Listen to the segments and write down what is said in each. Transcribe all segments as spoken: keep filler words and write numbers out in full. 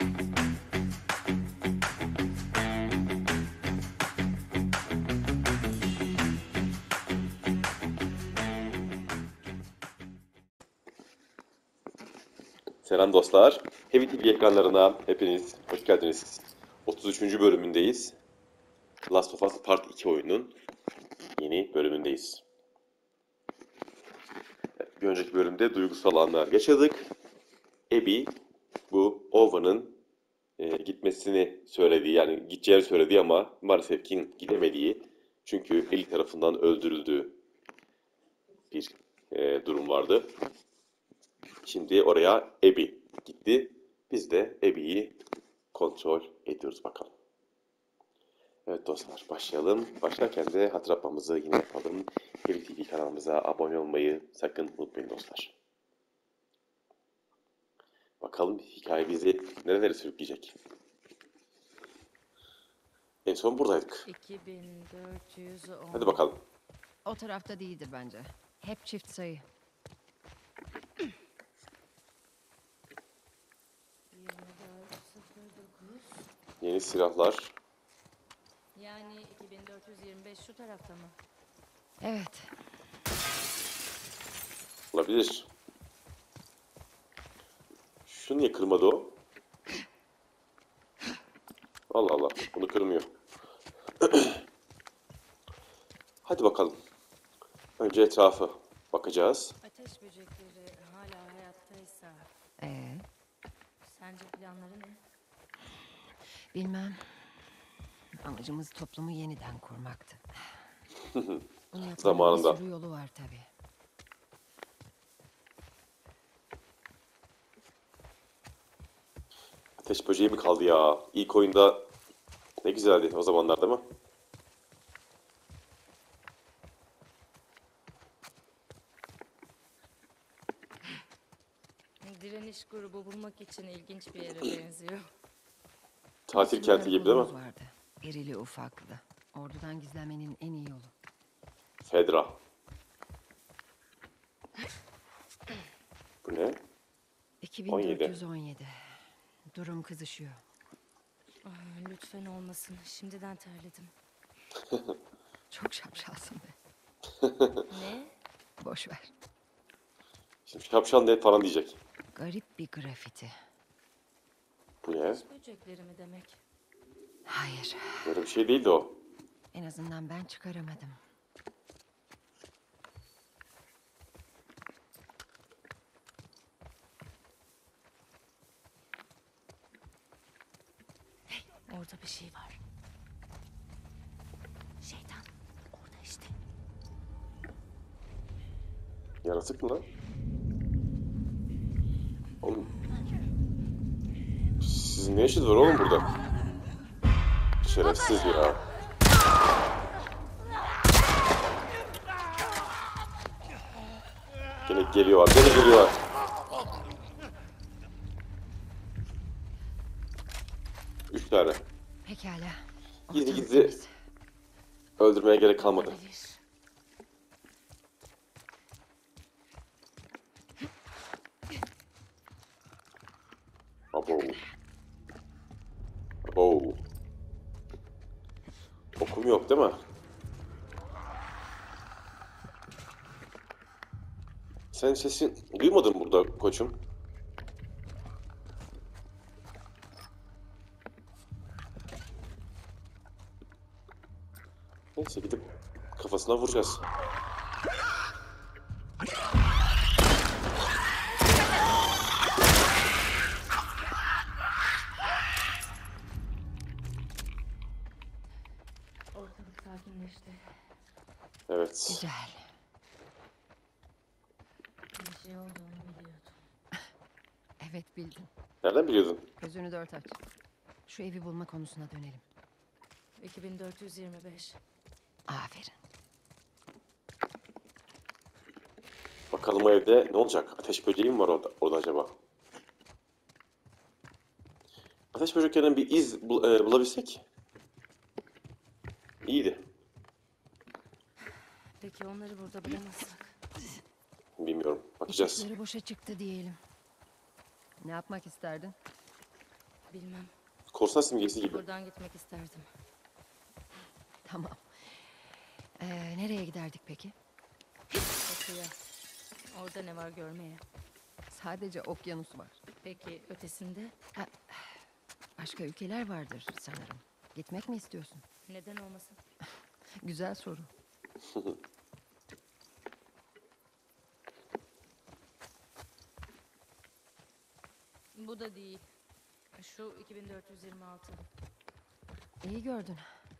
Selam dostlar. Heavy T V ekranlarına hepiniz hoş geldiniz. otuz üçüncü bölümündeyiz. Last of Us Part iki oyunun yeni bölümündeyiz. Bir önceki bölümde duygusal anlar yaşadık. Abby bu Ova'nın e, gitmesini söylediği, yani gideceğini söylediği ama maalesef ki gidemediği, çünkü Ellie tarafından öldürüldüğü bir e, durum vardı. Şimdi oraya Abby gitti. Biz de Abby'yi kontrol ediyoruz bakalım. Evet dostlar, başlayalım. Başlarken de hatırlatmamızı yine yapalım. Heavy T V kanalımıza abone olmayı sakın unutmayın dostlar. Bakalım hikaye bizi nerelere sürükleyecek. En son buradaydık. iki bin dört yüz on. Hadi bakalım. O tarafta değildir bence. Hep çift sayı. yirmi dört sıfır dokuz. Yeni silahlar. Yani iki bin dört yüz yirmi beş şu tarafta mı? Evet. Olabilir. Şu niye kırmadı o? Allah Allah, bunu kırmıyor. Hadi bakalım. Önce etrafa bakacağız. Ateş böcekleri hala hayattaysa. Ee? Sence planları ne? Bilmem. Amacımız toplumu yeniden kurmaktı. Bunu yapmanın Zamanında. bir sürü yolu var tabii. Ateş böceği mi kaldı ya? İlk oyunda ne güzeldi o zamanlar, değil mi? Direniş grubu bulmak için ilginç bir yere benziyor. Tatil kenti gibi değil mi? Vardı. İrili ufaklı. Ordudan gizlenmenin en iyi yolu. Fedra. Bu ne? iki bin dört yüz on yedi. Durum kızışıyor. Aa, lütfen olmasın. Şimdiden terledim. Çok şapşalsın be. Ne? Boş ver. Şimdi şapşal net falan diyecek. Garip bir grafiti. Bu ne? Böcekleri mi demek? Hayır. Böyle bir şey değildi o. En azından ben çıkaramadım. Hey, orada bir şey var. Şeytan, orada işte. Yaratık mı lan? Oğlum. Sizin ne işiniz var oğlum burada? Şerefsiz ya. Gene geliyorlar, gene geliyorlar. Üç tane. Pekala. Gizli gizli öldürmeye gerek kalmadı. Abo. Abo. Okum yok değil mi? Sen sesin duymadın burada koçum. Neyse gidip kafasına vuracağız. Ortalık sakinleşti. Evet. Güzel. Bir şey olduğunu biliyordum. Evet bildin. Nereden biliyordun? Gözünü dört aç. Şu evi bulma konusuna dönelim. iki bin dört yüz yirmi beş. Aferin. Bakalım o evde ne olacak? Ateş böceği mi var orada, orada acaba? Ateş böceklerinden bir iz bul e, bulabilsek iyiydi. Peki onları burada bulamazsak? Bilmiyorum. Bakacağız. İçişleri boşa çıktı diyelim. Ne yapmak isterdin? Bilmem. Korsan simgesi gibi. Buradan gitmek isterdim. Tamam. Ee, nereye giderdik peki? Batıya. Orada ne var görmeye. Sadece okyanus var. Peki ötesinde? Başka ülkeler vardır sanırım. Gitmek mi istiyorsun? Neden olmasın? Güzel soru. Bu da değil. Şu iki bin dört yüz yirmi altı. İyi gördün.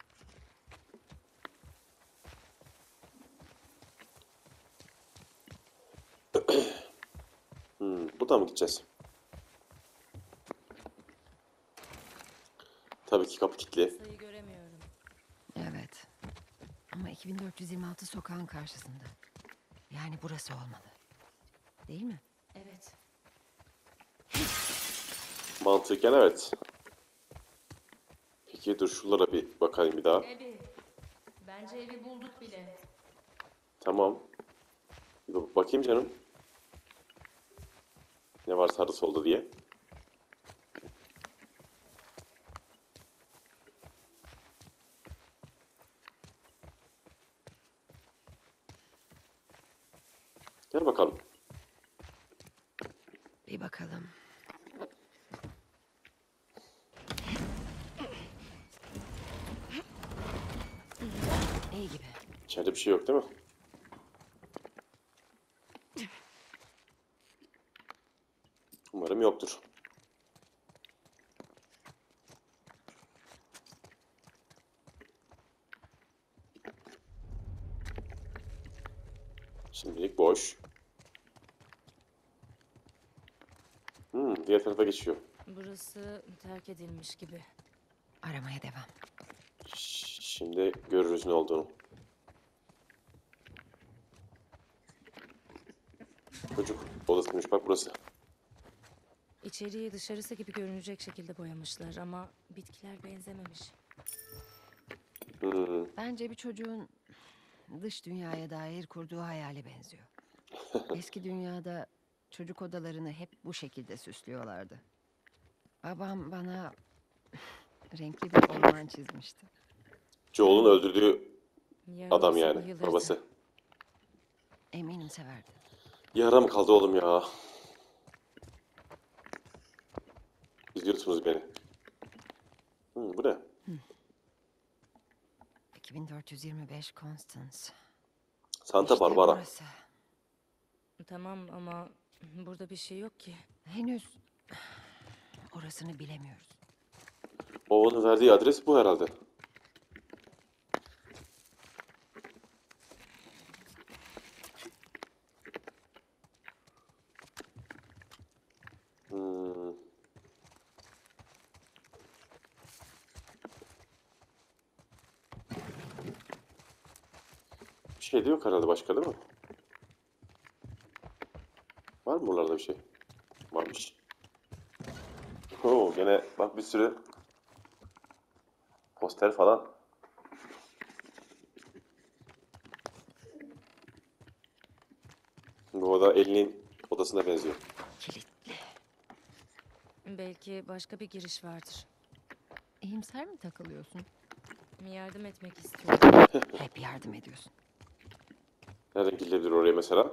Hmm, buradan mı gideceğiz? Tabii ki kapı kilitli. Sayı göremiyorum. Evet. Ama iki bin dört yüz yirmi altı sokağın karşısında. Yani burası olmalı. Değil mi? Evet. Mantıken evet. Peki dur şuralara bir bakayım bir daha. Evi. Bence evi bulduk bile. Tamam. Bir bak- bakayım canım. Ne var sağda solda diye. Gel bakalım. Bir bakalım. İyi gibi. İçeride bir şey yok değil mi? Umarım yoktur. Şimdilik boş. Hmm, diğer tarafa geçiyor. Burası terk edilmiş gibi. Aramaya devam. Ş- Şimdi görürüz ne olduğunu. Çocuk odasıymış bak burası. İçeriği dışarısı gibi görünecek şekilde boyamışlar ama bitkiler benzememiş. Hmm, Bence bir çocuğun dış dünyaya dair kurduğu hayale benziyor. Eski dünyada çocuk odalarını hep bu şekilde süslüyorlardı. Babam bana renkli bir orman çizmişti. Joel'un öldürdüğü Ya adam yoksa yani bayılırdı. babası. Eminim severdi. Yara mı kaldı oğlum ya? İzliyorsunuz beni. Hmm, bu ne? iki bin dört yüz yirmi beş Constance. Santa İşte Barbara. burası. Tamam ama burada bir şey yok ki. Henüz orasını bilemiyoruz. Oğlanın verdiği adres bu herhalde. Hmm. Bir şey de yok herhalde başka değil mi? Var mı buralarda bir şey? Varmış. Oo, gene bak bir sürü poster falan. Bu oda Ellie'nin odasına benziyor. Kilitli. Belki başka bir giriş vardır. İyimser mi takılıyorsun? Yardım etmek istiyorum. Hep yardım ediyorsun. Nereden gidilebilir oraya mesela?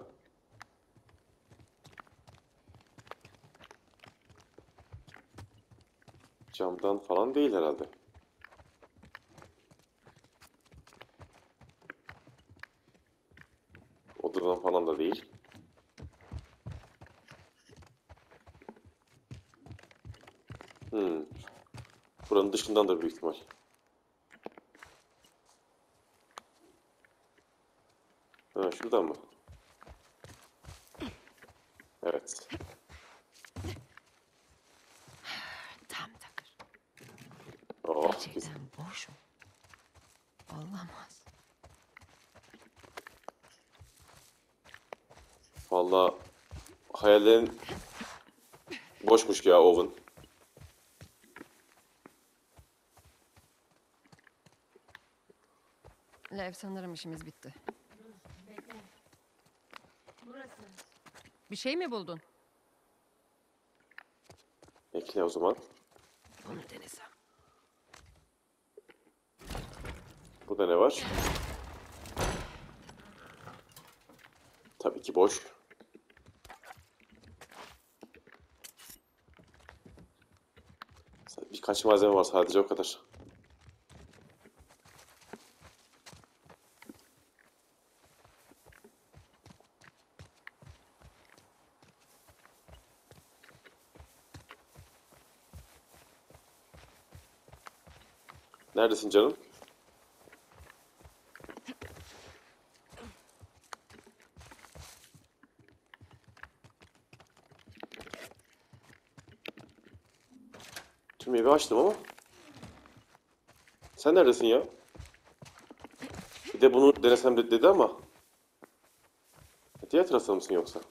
Camdan falan değil herhalde. Odadan falan da değil. Hmm. Buranın dışındandır büyük ihtimal. Ha, şuradan mı? Evet. Tam takır. Oh, güzel. Gerçekten boş mu? Olamaz. Vallahi hayallerin boşmuş ya Owen. Lev, sanırım işimiz bitti. Burası. Bir şey mi buldun? Bekle o zaman. Bunu denesem. Burada ne var? Tabii ki boş. Birkaç malzeme var sadece, o kadar. Neredesin canım? Tüm evi açtım ama. Sen neredesin ya? Bir de bunu denesem de dedi ama. Diğer tarafta mısın yoksa?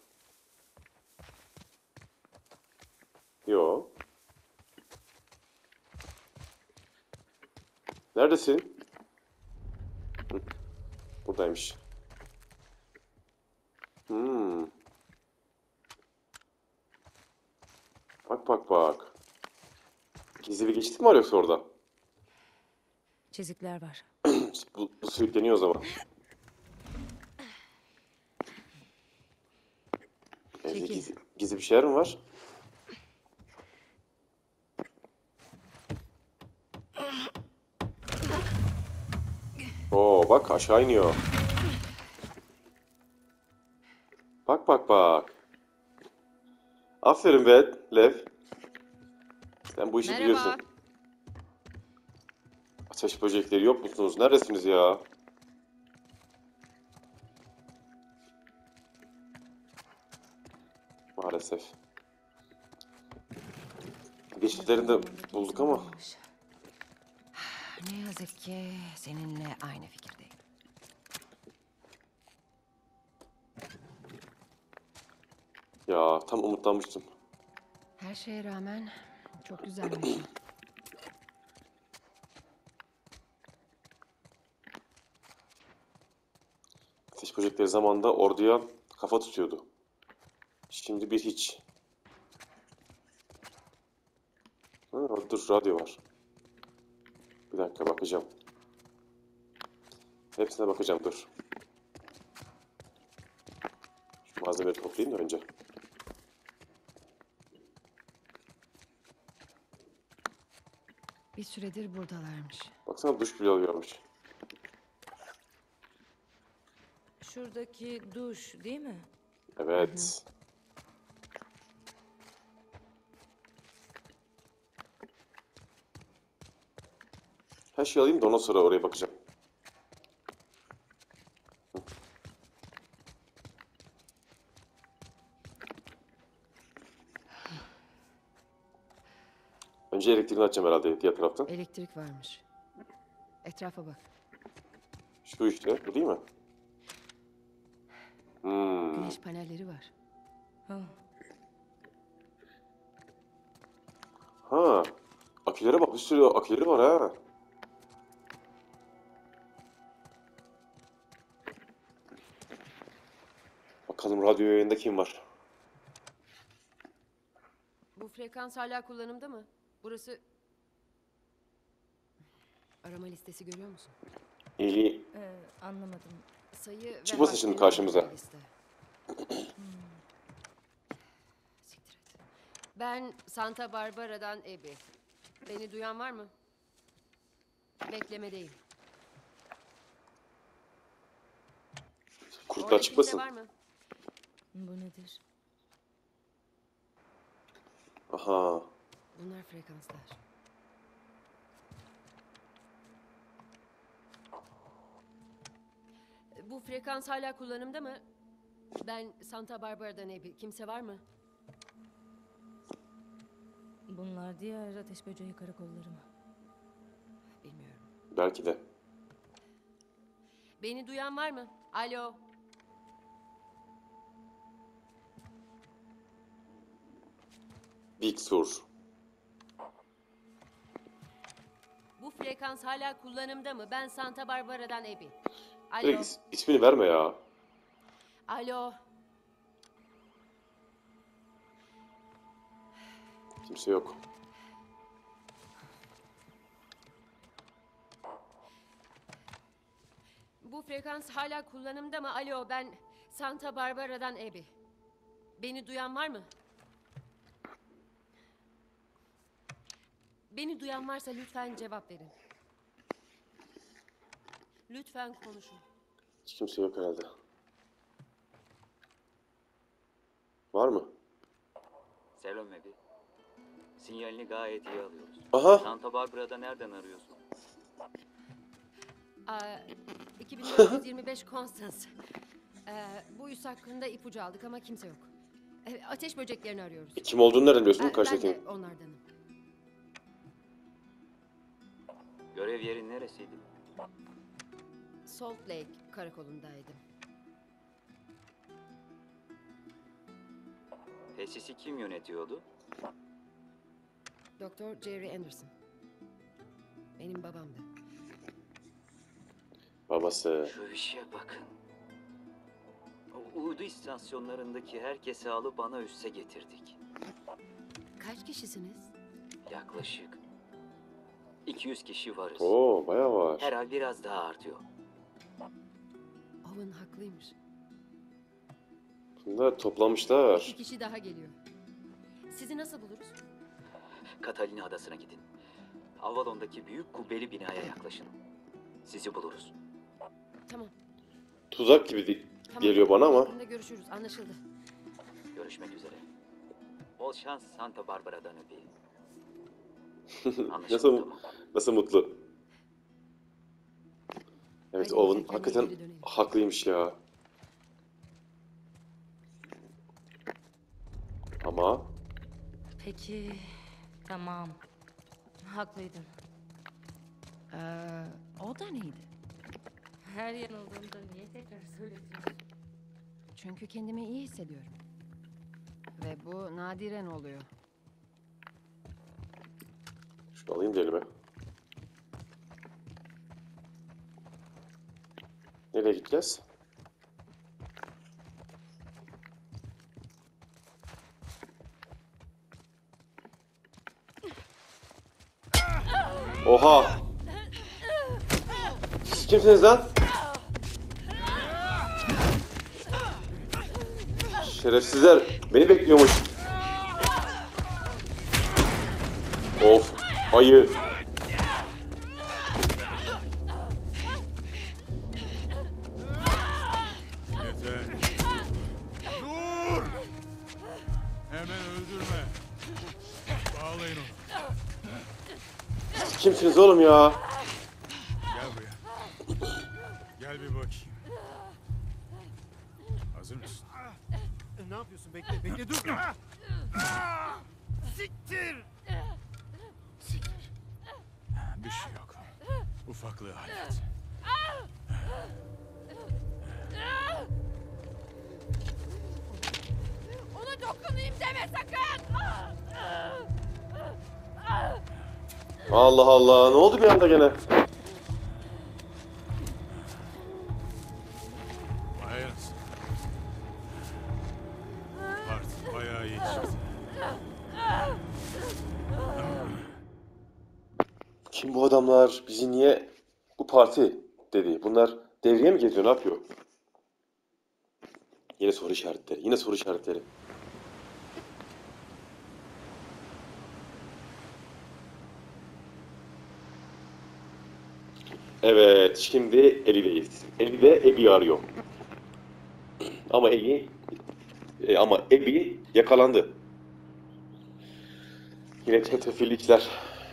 Yo. Neredesin? Hı, buradaymış. Hmm. Bak bak bak. Gizli bir geçit mi var yoksa orada? Çizikler var. Bu, bu sürükleniyor o zaman. Gizli, Çekil. gizli, gizli bir şeyler mi var? Oo bak, aşağı iniyor. Bak bak bak. Aferin be Lev. Sen bu işi Merhaba. biliyorsun. Ateş böcekleri yok musunuz? Neredesiniz ya? Maalesef. Geçitlerini de bulduk ama. Ne yazık ki seninle aynı fikirdeyim. Ya tam umutlanmıştım. Her şeye rağmen çok güzelmiş. Ateş böcekleri zamanında orduya kafa tutuyordu. Şimdi bir hiç. Ha, dur, radyo var. Bir dakika, bakacağım. Hepsine bakacağım, dur. Şu malzemeleri toplayayım da önce. Bir süredir buradalarmış. Baksana, duş bile alıyormuş. Şuradaki duş değil mi? Evet. Her şeyi alayım da ondan sonra oraya bakacağım. Önce elektriğini açacağım herhalde diğer taraftan. Elektrik varmış. Etrafa bak. Şu işte, bu değil mi? Hmm. Güneş panelleri var. Ha, Ha. Akülere bak, bir sürü aküleri var ha. Bakalım radyo yayında kim var? Bu frekans hala kullanımda mı? Burası... Arama listesi görüyor musun? İyi. e, anlamadım. Sayı ve Çıkmasın şimdi harflerin karşımıza. olduğu liste. Siktir et. Ben Santa Barbara'dan Abby. Beni duyan var mı? Beklemedeyim. Kurtlar Orada kimse çıkmasın. var mı? Bu nedir? Aha. Bunlar frekanslar. Bu frekans hala kullanımda mı? Ben Santa Barbara'dan Abby. Kimse var mı? Bunlar diğer ateş böceği karakolları mı? Bilmiyorum. Belki de. Beni duyan var mı? Alo. Big Sur. Bu frekans hala kullanımda mı? Ben Santa Barbara'dan Abby. Alo. Direkt is- ismini verme ya. Alo. Kimse yok. Bu frekans hala kullanımda mı? Alo, ben Santa Barbara'dan Abby. Beni duyan var mı? Beni duyan varsa lütfen cevap verin. Lütfen konuşun. Hiç kimse yok herhalde. Var mı? Selam Abby. Sinyalini gayet iyi alıyoruz. Aha! Santa Barbara'da nereden arıyorsun? Aa, iki bin dört yüz yirmi beş Constance. Ee, bu üs hakkında ipucu aldık ama kimse yok. Ee, ateş böceklerini arıyoruz. Kim olduğunu nereden biliyorsun Ee, ben karşıdakinin? de onlardanım. Görev yerin neresiydi? Salt Lake karakolundaydım. Tesisi kim yönetiyordu? Doktor Jerry Anderson. Benim babamdı. Babası. Şu işe bakın. O uydu istasyonlarındaki herkesi alıp bana üsse getirdik. Kaç kişisiniz? Yaklaşık iki yüz kişi varız. Oo, bayağı var. Her ay biraz daha artıyor. Owen haklıymış. Bunlar toplamışlar. İki kişi daha geliyor. Sizi nasıl buluruz? Catalina adasına gidin. Avalon'daki büyük kubbeli binaya yaklaşın. Sizi buluruz. Tamam. Tuzak gibi de- Tamam. geliyor bana ama. Yakında görüşürüz. Anlaşıldı. Görüşmek üzere. Bol şans Santa Barbara'dan öpeyim. Nasıl Anlaşıldı mı? nasıl mutlu. Evet, Hadi Owen kendine hakikaten geri dönelim. haklıymış ya. Ama Peki, tamam. Haklıydın. Ee, o da neydi? Her yanıldığımda niye tekrar söyletiyorsun? Çünkü kendimi iyi hissediyorum. Ve bu nadiren oluyor. şunu alayım da elime. Nereye gideceğiz? Oha! Siz kimsiniz lan? Şerefsizler beni bekliyormuş. Of, ayı. Yeter. Dur! Hemen öldürme. Bağlayın onu. Siz kimsiniz oğlum ya? Gel buraya. Gel bir bakayım. Hazır mısın? Ne yapıyorsun? Bekle, bekle dur. Siktir! Siktir. Bir şey yok. Ufaklığı hallet. Ona dokunayım deme sakın! Allah Allah, ne oldu bir anda gene? Vay anasını. Parti bayağı iyi çıktı. Kim bu adamlar? Bizi niye bu parti dedi. Bunlar devriye mi geziyor? Ne yapıyor? Yine soru işaretleri. Yine soru işaretleri. Evet, şimdi Abby'deyiz. Abby de Abby'yi arıyor. Ama Abby e, ama Abby yakalandı. Yine çetrefillikler.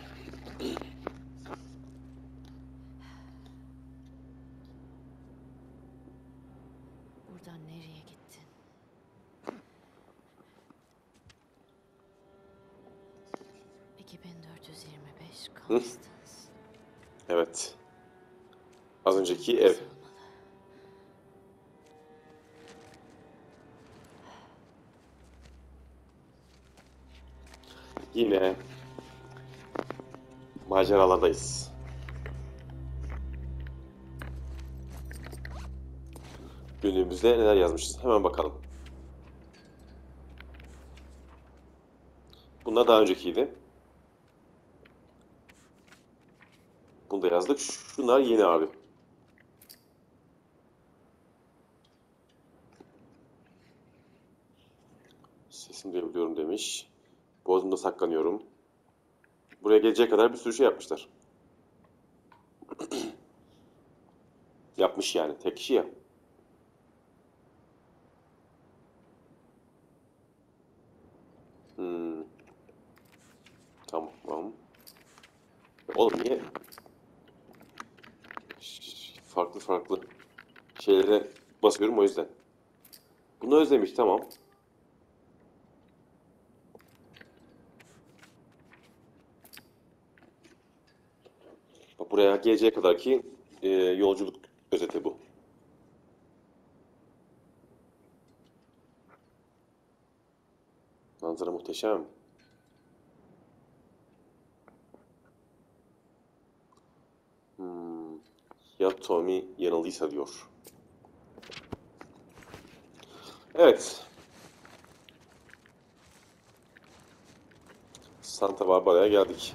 Buradan nereye gittin? iki bin dört yüz yirmi beş Constance. Evet. Az önceki ev. Olmalı. Yine maceralardayız. Günlüğümüzde neler yazmışız? Hemen bakalım. Bunlar daha öncekiydi. Bunu da yazdık. Şunlar yeni abi. demiş. Bodrum'da saklanıyorum. Buraya geleceğe kadar bir sürü şey yapmışlar. Yapmış yani. Tek kişi ya. Hmm. Tamam. Oğlum niye Ş- farklı farklı şeylere basıyorum o yüzden. Bunu özlemiş, tamam. Bak, buraya geleceğe kadar ki e, yolculuk özeti bu. Manzara muhteşem. Hmm. Ya Tommy yanıldıysa diyor. Evet. Santa Barbara'ya geldik.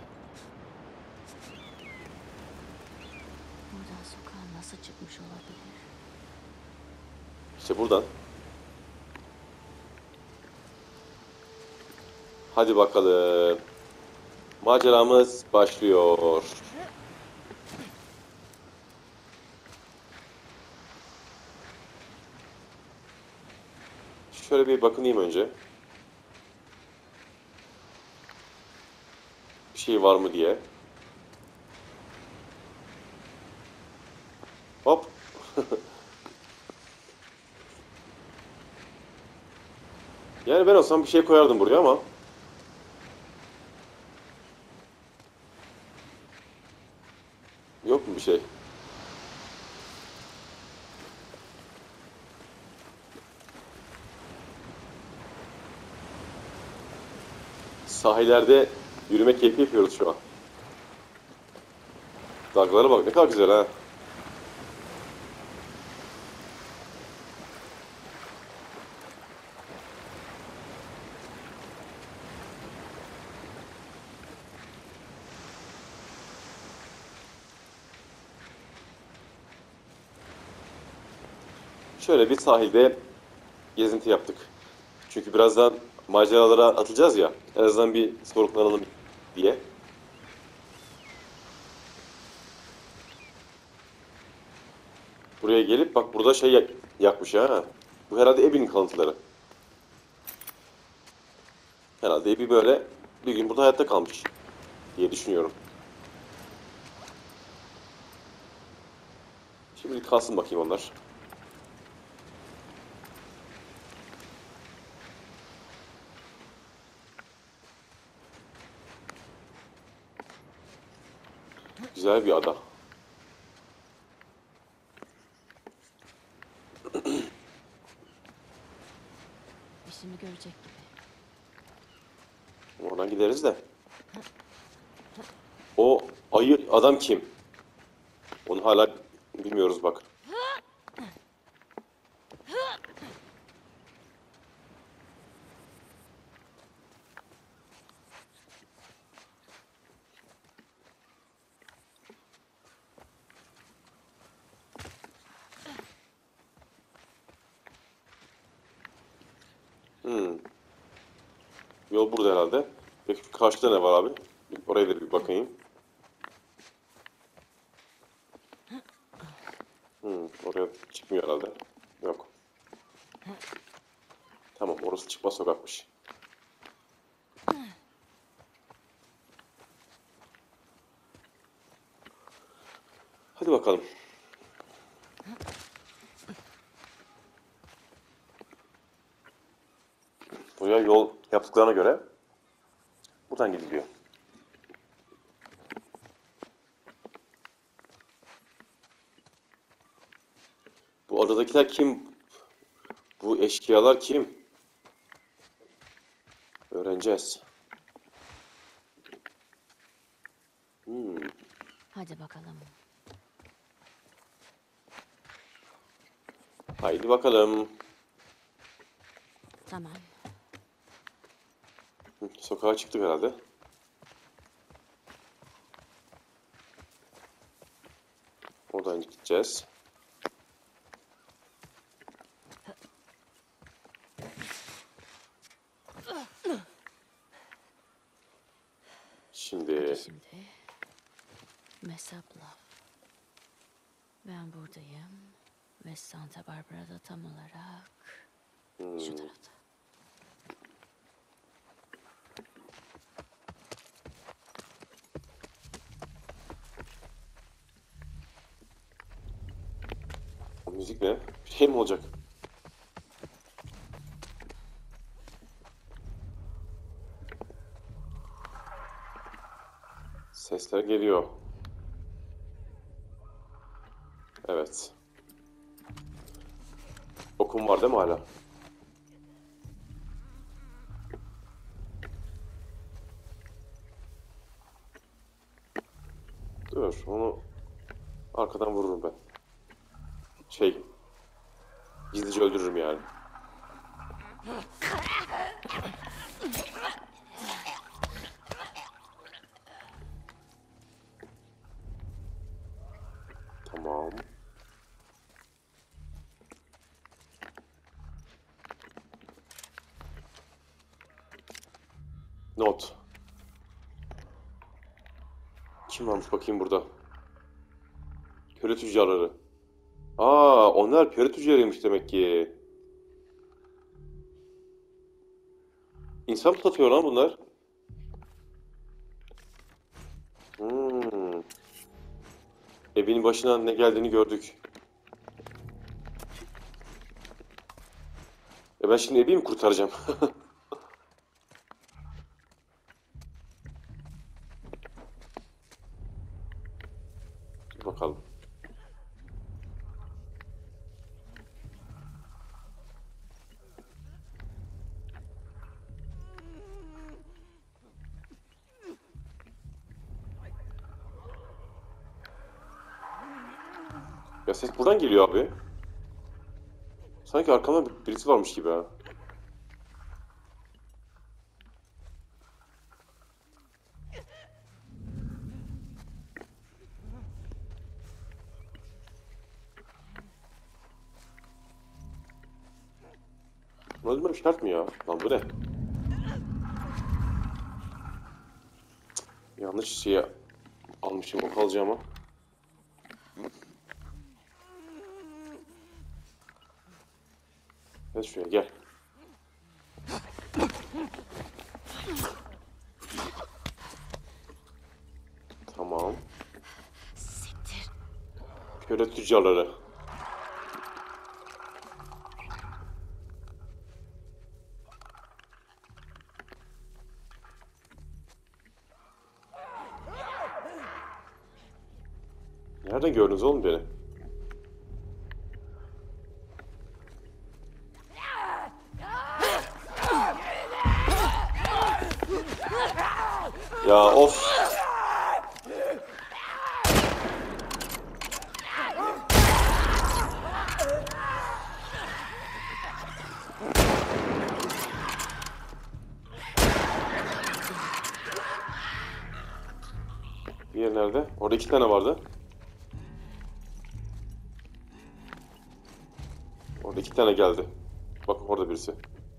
Buradan sokağa nasıl çıkmış olabilir? İşte buradan. Hadi bakalım. Maceramız başlıyor. Şöyle bir bakınayım önce. Bir şey var mı diye. Hop. Yani ben olsam bir şey koyardım buraya ama. Yok mu bir şey? Sahillerde yürüme keyfi yapıyoruz şu an. Dalgalara bak, ne kadar güzel ha. Şöyle bir sahilde gezinti yaptık. Çünkü birazdan maceralara atılacağız ya. En azından bir soluklanalım diye. Buraya gelip bak, burada şey yak- yakmış ha. Bu herhalde Abby'nin kalıntıları. Herhalde Abby böyle bir gün burada hayatta kalmış diye düşünüyorum. Şimdi kalsın bakayım onlar. Güzel bir ada. İşimi görecek gibi. Oradan gideriz de. O ayı adam kim? Onu hala bilmiyoruz bak. Hmm. Yol burada herhalde. Peki karşıda ne var abi? Oraya da bir bakayım. Hmm, oraya çıkmıyor herhalde. Yok. Tamam, orası çıkma sokakmış. Hadi bakalım. Buraya yol yaptıklarına göre buradan gidiliyor. Bu adadakiler kim? Bu eşkıyalar kim? Öğreneceğiz. Hmm. Hadi bakalım. Haydi bakalım. Tamam. Hı, sokağa çıktık herhalde. Oradan gideceğiz. Şimdi Hadi şimdi. Mesapla. Ben buradayım. Ve Santa Barbara'da tam olarak şu hmm, tarafta. o müzik ne? Bir şey mi olacak? Sesler geliyor. Evet. Okum var değil mi hala? Dur, onu arkadan vururum ben. Şey, gizlice öldürürüm yani. Tamam. Not. Kim varmış bakayım burada? Köle tüccarları. Aa, onlar köle tüccarıymış demek ki. İnsan mı satıyor lan bunlar? Hmm. Evinin başına ne geldiğini gördük. E ben şimdi evi mi kurtaracağım? Dur bakalım. Ya ses buradan geliyor abi. Sanki arkamda bir- birisi varmış gibi ha. Bunu öldürmem şart mı ya? Lan bu ne? Yanlış şeye almışım o kalacağıma. Gel şuraya gel. Tamam. Köle tüccarları. Nereden gördünüz oğlum beni? Ya of. Diğer nerede? Orada iki tane vardı. Orada iki tane geldi. Bak orada birisi.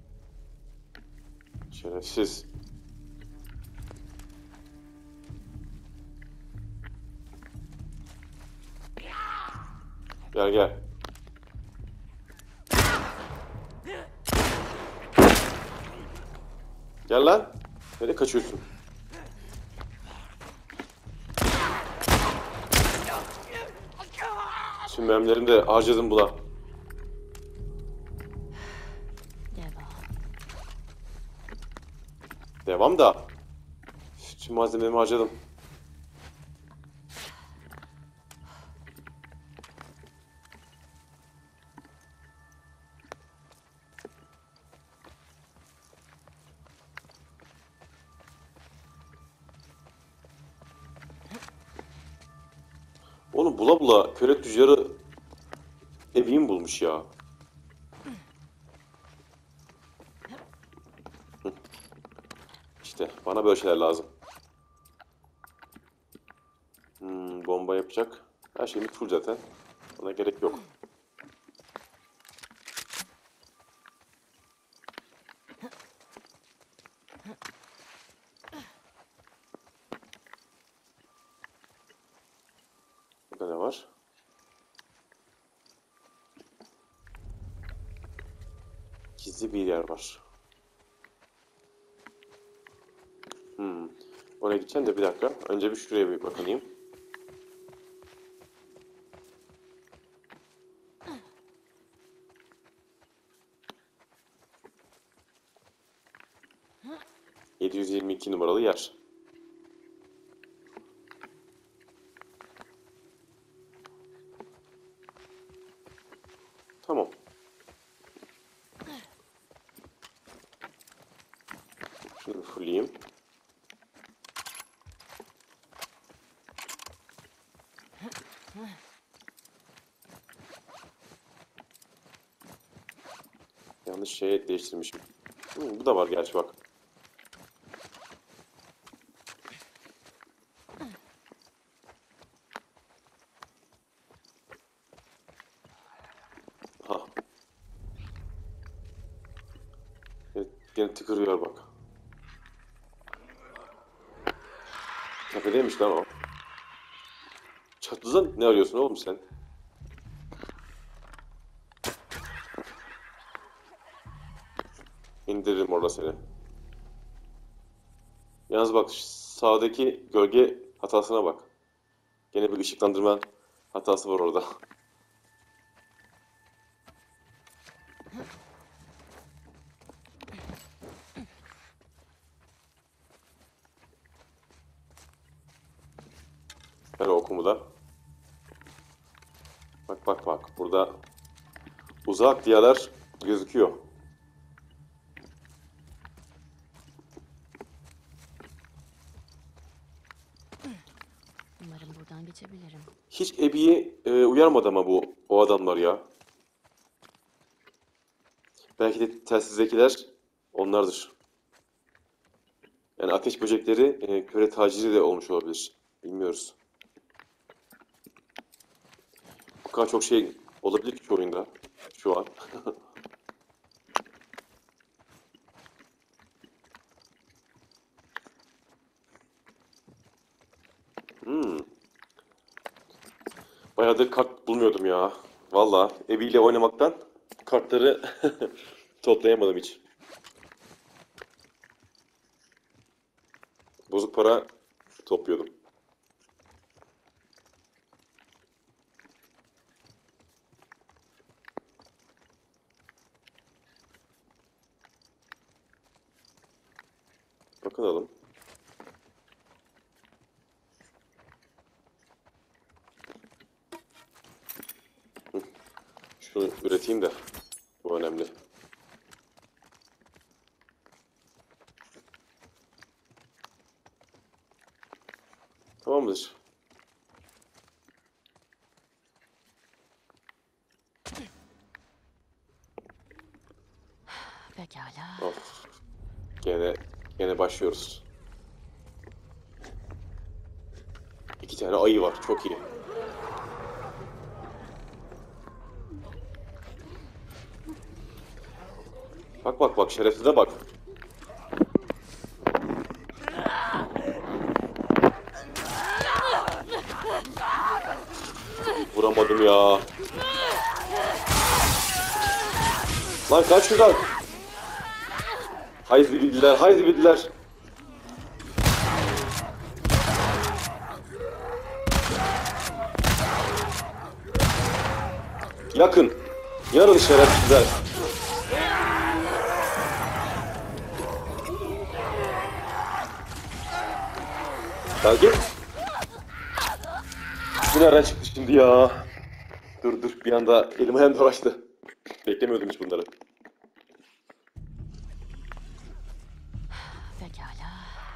Şerefsiz. Gel gel. Gel lan. Nereye kaçıyorsun? Tüm mermilerimi de harcadım buna. Devam. Devam da. Üf, tüm malzemelerimi harcadım. Onu bula bula köle tüccarı evimi bulmuş ya. Hı. İşte bana böyle şeyler lazım. Hmm, bomba yapacak. Her şeyimiz full zaten. Bana gerek yok. Burada ne var? Gizli bir yer var. Hmm. Oraya gideceğim de bir dakika. Önce bir şuraya bir bakayım. yedi yüz yirmi iki numaralı yer. Tamam. Şunu bir fulleyeyim. Yanlış şey değiştirmişim. Hmm, bu da var gerçi bak. Ha. Evet, yine tıkırıyor bak. Tepedeymiş lan o. Çatıda ne arıyorsun oğlum sen? İndiririm orada seni. Yalnız bak sağdaki gölge hatasına bak. Gene bir ışıklandırma hatası var orada. Ver o okumu da. Bak bak bak burada uzak diyarlar gözüküyor. Umarım buradan geçebilirim. Hiç Abby'yi e, uyarmadı ama bu o adamlar ya. Belki de telsizdekiler onlardır. Yani ateş böcekleri e, köle taciri de olmuş olabilir. Bilmiyoruz. Bu kadar çok şey olabilir ki oyunda şu an. hmm. Bayağıdır kart bulmuyordum ya. Valla Abby ile oynamaktan kartları toplayamadım hiç. Bozuk para topluyordum. Bakalım. Hı. Şunu üreteyim de. Bu önemli. Tamamdır. Pekala. Of. Gene, gene başlıyoruz. İki tane ayı var. Çok iyi. Bak bak bak. Şerefsize bak. Vuramadım ya. Lan kaç şuradan. Haydi bildiler, haydi bildiler. Yakın. Yarın şerefsizler. Ya git. Bu nereden çıktı şimdi ya? Dur dur bir anda elim ayağım dolaştı. Beklemiyordum hiç bunları. Pekala.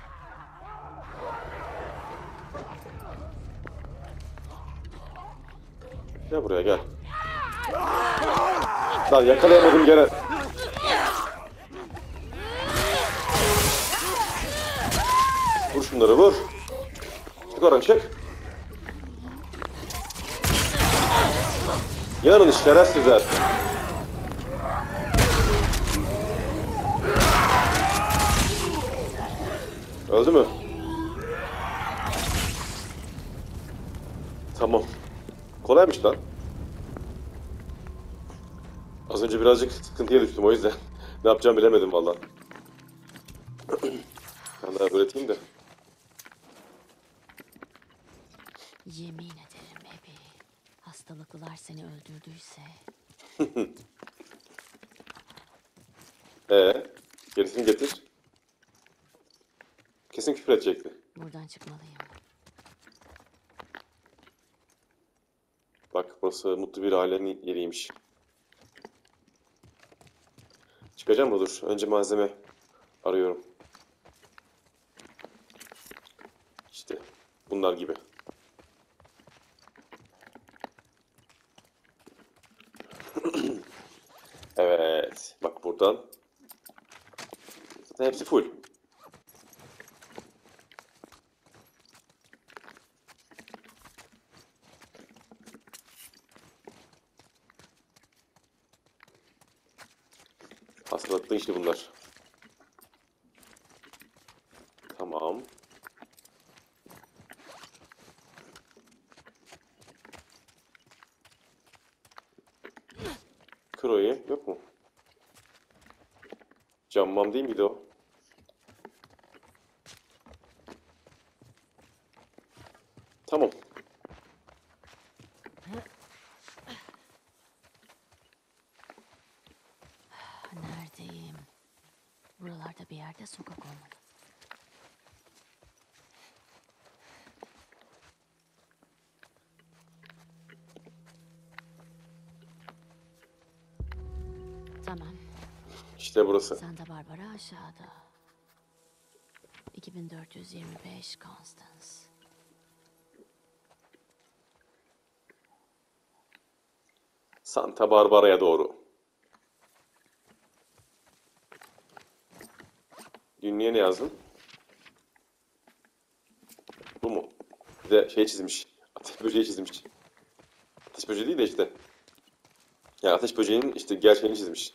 Gel buraya gel. Lan yakalayamadım gene. Vur şunları vur. Çık oradan çık. Yanın şerefsizler. Öldü mü? Tamam. Kolaymış lan. Az önce birazcık sıkıntıya düştüm o yüzden. Ne yapacağımı bilemedim valla. Ben daha öğreteyim de. Yemin ederim Ebi. Hastalıklılar seni öldürdüyse Ee, gerisini getir. Kesin küfür edecekti. buradan çıkmalıyım. Bak burası mutlu bir ailenin yeriymiş. Çıkacağım mı? Dur. Önce malzeme arıyorum. İşte bunlar gibi. Evet. Bak buradan. Zaten hepsi full. Hastalıklı işte bunlar. Tamam. Kroyi yok mu? Cammam değil miydi o? Tamam. Neredeyim? Buralarda bir yerde sokak olmalı. Tamam. İşte burası. Santa Barbara aşağıda. iki bin dört yüz yirmi beş Constance. Santa Barbara'ya doğru. Günlüğe ne yazdın? Bu mu? Bir de şey çizmiş. Ateş böceği çizmiş. Ateş böceği değil de işte. Yani ateş böceğinin işte gerçeğini çizmiş.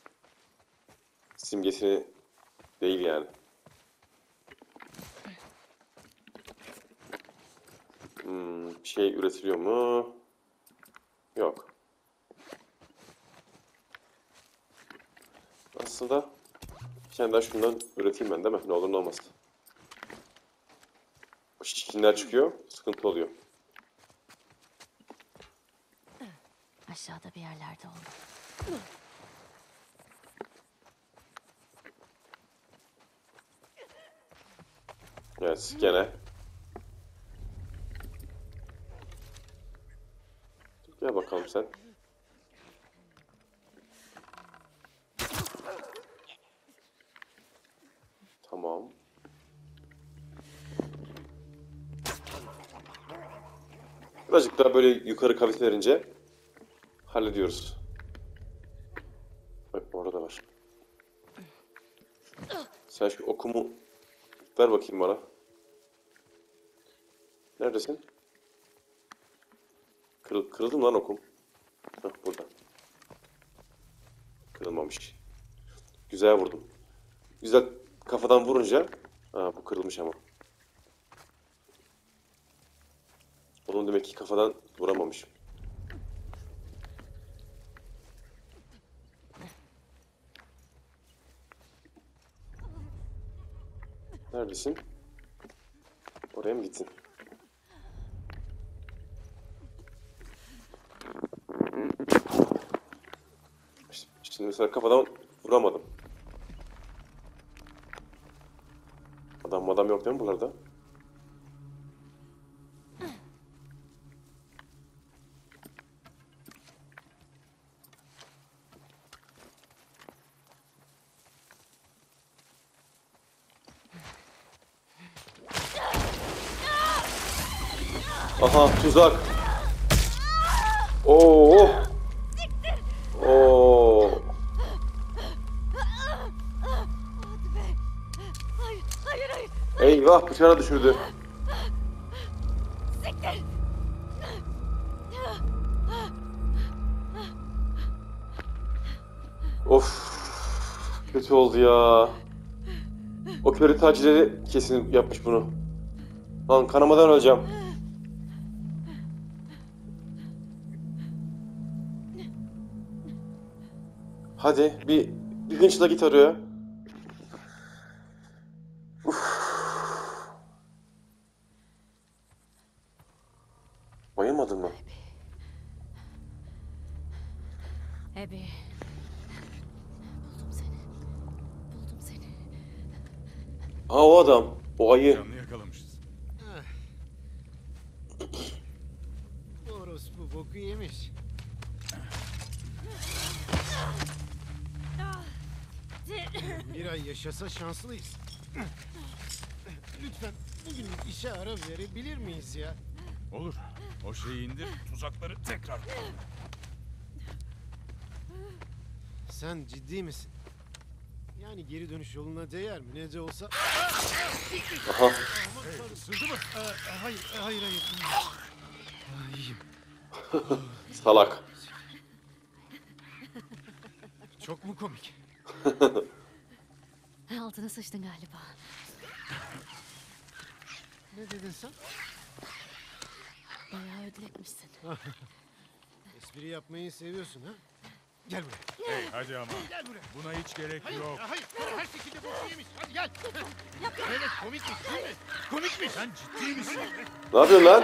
Simgesini değil yani. Hmm, bir şey üretiliyor mu? Yok. Aslında bir tane daha şundan üreteyim ben değil mi? Ne olur ne olmaz. O şişkinler çıkıyor, sıkıntı oluyor. Aşağıda bir yerlerde olmalı. Evet, gene. Gel bakalım sen. Tamam. Birazcık daha böyle yukarı kavis verince hallediyoruz. Bak orada var. Sen şu okumu ver bakayım bana. Neredesin? Kırıl, kırıldı mı lan okum? Hah, burada. Kırılmamış. Güzel vurdum. Güzel kafadan vurunca... Ha, bu kırılmış ama. Onun demek ki kafadan vuramamışım. Neredesin? Oraya mı gittin? Şimdi mesela kafadan vuramadım. Adam adam yok değil mi buralarda? Aha tuzak. Oo. Oo. Hayır, hayır, hayır. Eyvah bıçağı düşürdü. Siktir. Of. Kötü oldu ya. O köri tacirleri kesin yapmış bunu. Lan kanamadan öleceğim. Hadi bir, bir hınçla git oraya. Uf. Bayılmadın mı? Abby. Buldum seni. Buldum seni. Ha o adam. O ayı. Canlı yakalamışız. Orospu boku yemiş. Bir ay yaşasa şanslıyız. Lütfen bugünlük işe ara verebilir miyiz ya? Olur. O şeyi indir, tuzakları tekrar kur. Sen ciddi misin? Yani geri dönüş yoluna değer mi? Ne de olsa... Aha. Hey, ısırdı mı? Aa, hayır, hayır, hayır. Aa, iyiyim. Salak. Çok mu komik? Altına sıçtın galiba. Ne dedin sen? Bayağı ödlekmişsin. Espri yapmayı seviyorsun ha? Gel buraya. Hey, hadi ama. Gel buraya. Buna hiç gerek Hayır, yok. hayır, her şekilde boku yemiş. Hadi gel. Evet, komikmiş değil mi? Komikmiş. Sen ciddi misin? Ne yapıyorsun lan?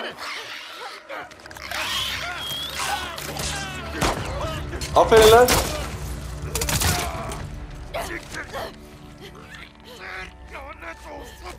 Aferin lan. Lanet olsun.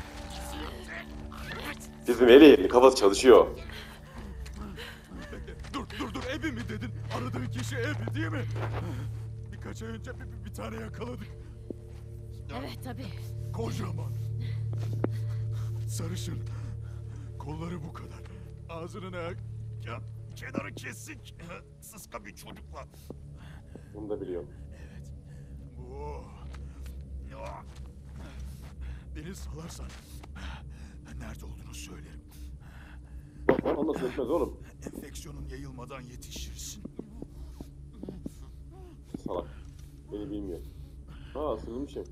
Bizim Eli kafası çalışıyor. Bekle, dur, dur, dur. Ebi mi dedin? Aradığın kişi Ebi değil mi? Birkaç ay önce bir, bir- bir tane yakaladık. Evet tabii. Kocaman. Sarışın. Kolları bu kadar. Ağzının ayak... Ya, kenarı kesik. Sıska bir çocukla. Bunu da biliyorum. Evet. Bu... Ya. Beni salarsan... Nerede olduğunu söylerim. Ondan sökmez oğlum. Enfeksiyonun yayılmadan yetişirsin. Salak. Beni bilmiyor. Ha ısırılmışım.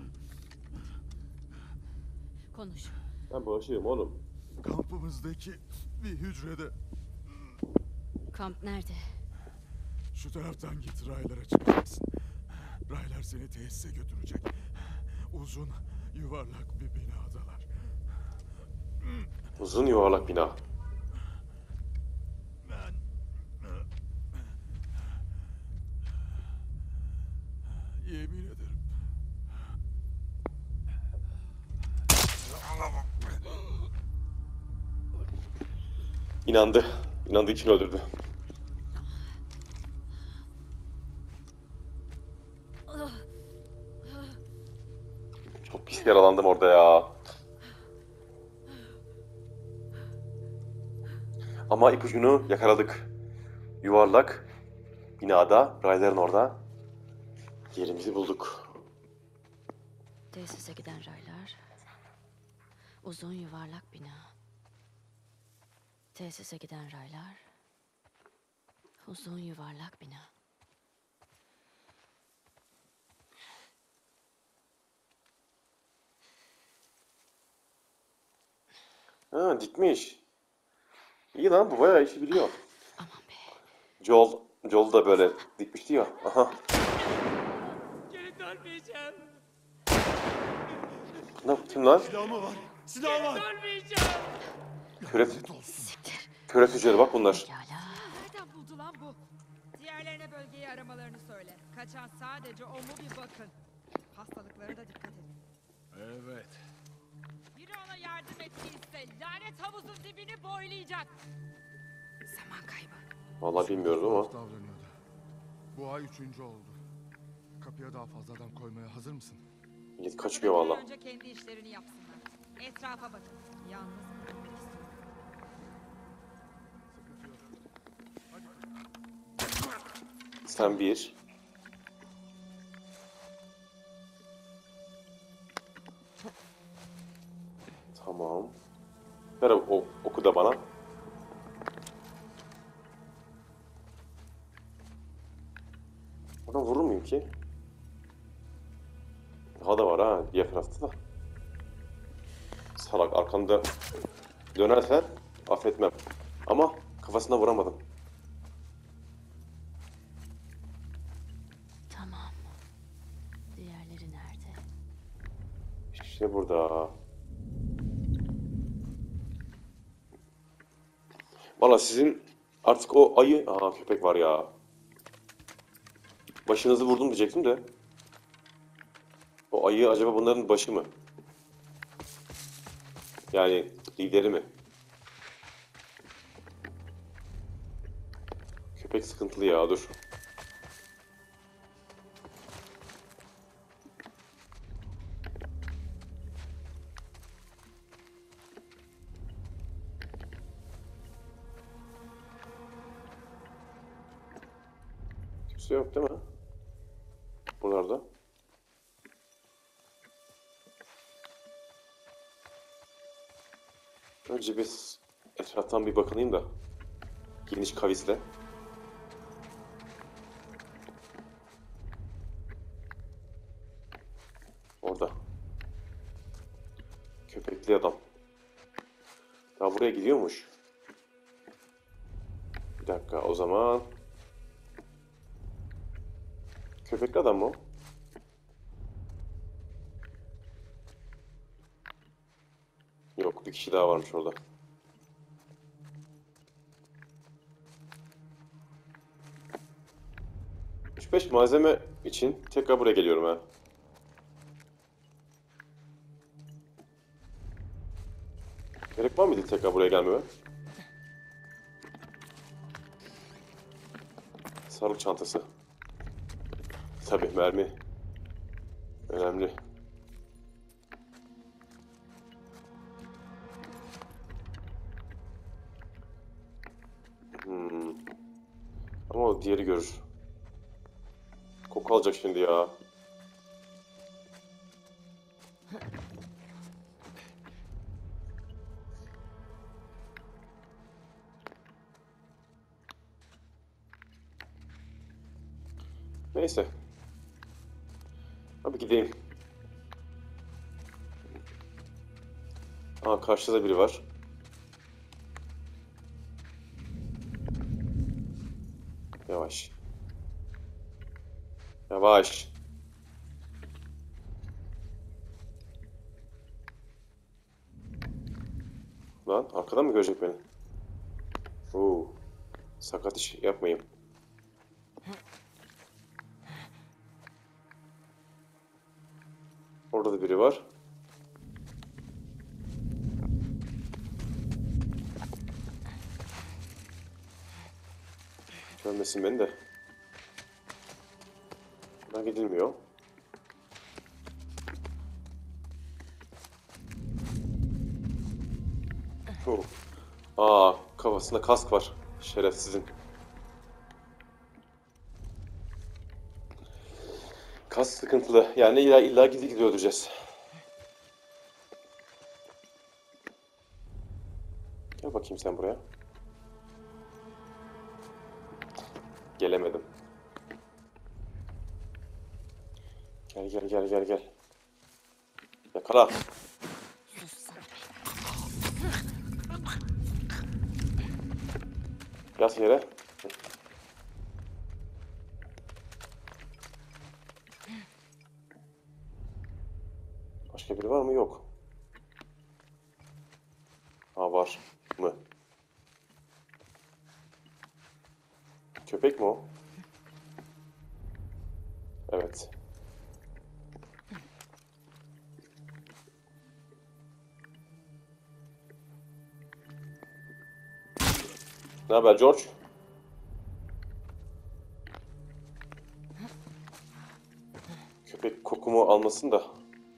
Konuş. Ben bağışıyım oğlum. Kampımızdaki bir hücrede Kamp nerede? şu taraftan git, raylara çıkacaksın. Raylar seni tesise götürecek. Uzun, yuvarlak bir binadalar. Uzun yuvarlak bina. Ben... Yemin ederim. İnandı. İnandığı için öldürdü. Çok pis yaralandım orada ya. Ama ipucunu yakaladık. Yuvarlak binada, rayların orada. Yerimizi bulduk. Tesise giden raylar. Uzun yuvarlak bina. Tesise giden raylar. Uzun yuvarlak bina. Ha dikmiş. İyi lan bu bayağı işi biliyor. Aman be. Joel, Joel da böyle dikmişti ya. Aha. Geri dönmeyeceğim. Ne kim lan? Silah mı var? Silah var! Dönmeyeceğim. Köre, köre tüccarı bak bunlar. Pekala. Nereden buldu lan bu? Diğerlerine bölgeyi aramalarını söyle. Kaçan sadece o mu bir bakın. Hastalıklara da dikkat edin. Evet. Biri ona yardım ettiyse lanet havuzun dibini boylayacak. Zaman kaybı. Vallahi bilmiyoruz ama. davranıyordu. Bu ay üçüncü oldu. Kapıya daha fazla adam koymaya hazır mısın? Millet kaçmıyor valla. Önce kendi işlerini yapsınlar. Etrafa bakın. Yalnız bırakmak istiyorum. Sen bir. Tamam. Ver o, oku da bana. Ona vurur muyum ki? Daha da var ha diğer tarafta da. Salak arkamda dönersen affetmem. Ama kafasına vuramadım. Tamam. İşte burada. Valla sizin artık o ayı... Aa, köpek var ya. Başınızı vurdum diyecektim de. O ayı acaba bunların başı mı? Yani lideri mi? Köpek sıkıntılı ya, dur. Kimse yok değil mi? Buralarda. Önce biz etraftan bir bakınayım da. Geniş kavisle. Orada. Köpekli adam. Ya buraya gidiyormuş. Bir dakika, o zaman... Köpekli adam mı o? Yok, bir kişi daha varmış orada. üç beş malzeme için tekrar buraya geliyorum ha. Gerek var mıydı tekrar buraya gelmeme? Sağlık çantası. Tabii mermi. Önemli. Hmm. Ama o diğeri görür. Koku alacak şimdi ya. Neyse. Abi gideyim. Aa, karşıda biri var. Yavaş. Yavaş. Lan arkadan mı görecek beni? Oo. Sakat iş yapmayayım. Orada da biri var. Görmesin beni de. Buradan gidilmiyor. Oh. Aa, kafasında kask var. Şerefsizin. Kask sıkıntılı. Yani illa illa gidi gidi öldüreceğiz. Gel bakayım sen buraya. Gelemedim. Gel gel gel gel gel. Yakala. Yat yere. Başka biri var mı? Yok. Ha, var mı? Köpek mi o? Evet. Ne haber George? Köpek kokumu almasın da.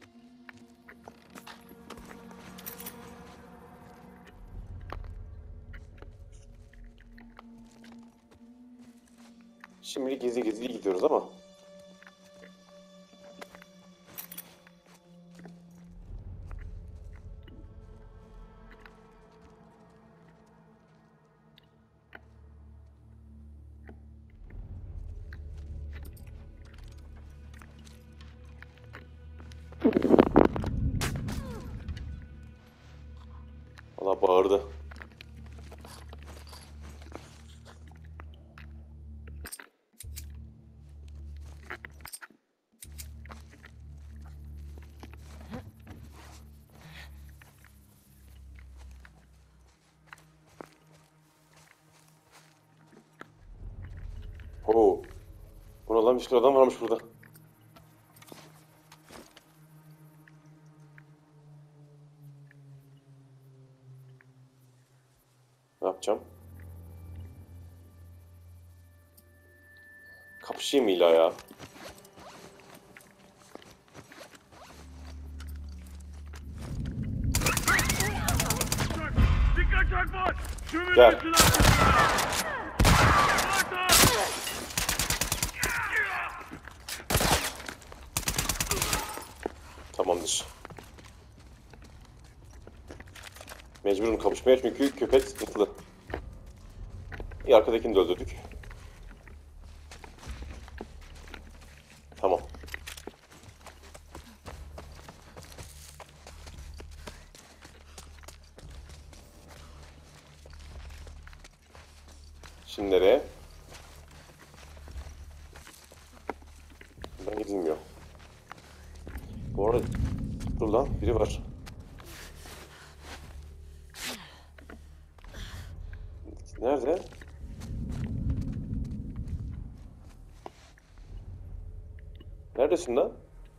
Şimdi gizli gizli gidiyoruz ama. Valla bağırdı. Oo. Bu ne lan? Bir sürü adam varmış burada. Ne yapacağım? Kapışayım illa ya. Dikkat çakma! Gel. Tamamdır. Mecburum kapışmaya çünkü köpek sıkıntılı. İyi, arkadakini de öldürdük. Tamam. Şimdi nereye? Ben gidilmiyor. Bu arada dur lan, biri var. Nerede? Neredesin lan?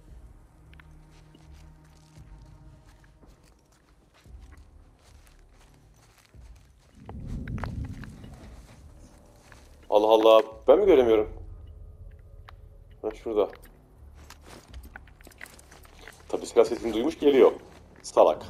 Allah Allah, ben mi göremiyorum? Ha, şurada. Tabii silah sesini duymuş geliyor. Salak.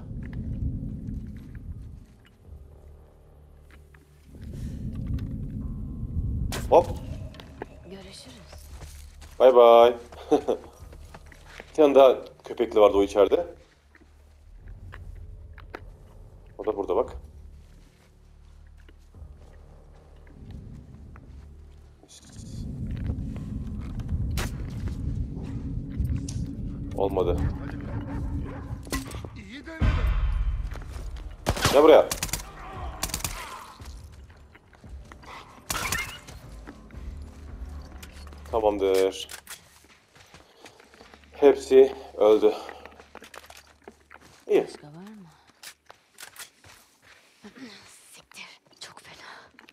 Hop. Görüşürüz. Bay bay. Bir tane daha köpekli vardı o içeride. O da burada bak. Olmadı. İyi denedin. Gel buraya. Tamamdır. Hepsi öldü. İyi. Başka var mı? Siktir. Çok fena.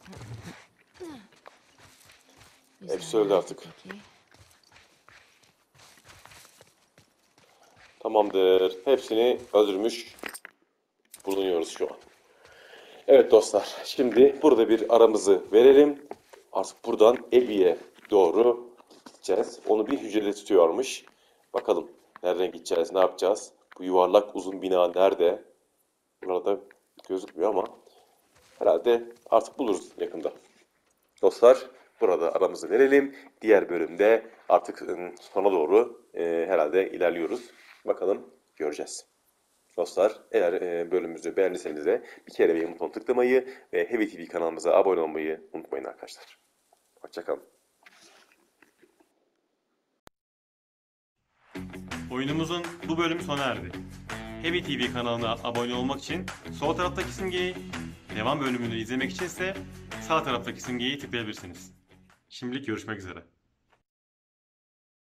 Hepsi öldü artık. Peki. Tamamdır. Hepsini öldürmüş bulunuyoruz şu an. Evet dostlar. Şimdi burada bir aramızı verelim. Artık buradan Abby'ye doğru gideceğiz. Onu bir hücrede tutuyormuş. Bakalım nereden gideceğiz, ne yapacağız? Bu yuvarlak uzun bina nerede? Burada gözükmüyor ama herhalde artık buluruz yakında. Dostlar burada aramızı verelim. Diğer bölümde artık sona doğru e, herhalde ilerliyoruz. Bakalım göreceğiz. Dostlar eğer e, bölümümüzü beğendiyseniz de bir kere beğen butonuna tıklamayı ve Heavy T V kanalımıza abone olmayı unutmayın arkadaşlar. Hoşçakalın. Oyunumuzun bu bölümü sona erdi. Heavy T V kanalına abone olmak için sol taraftaki simgeyi, devam bölümünü izlemek için ise sağ taraftaki simgeyi tıklayabilirsiniz. Şimdilik görüşmek üzere.